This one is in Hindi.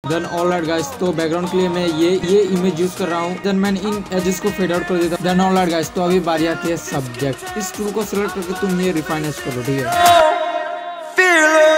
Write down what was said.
देन ऑल राइट गाइस, तो बैकग्राउंड के लिए मैं ये इमेज यूज कर रहा हूँ। देन मैंने इन एजेस को फेड आउट कर देता हूँ। देन ऑल राइट गाइस, तो अभी बारी आती है सब्जेक्ट। इस टूल को सिलेक्ट करके तुम ये रिफाइनेंस करो, ठीक है।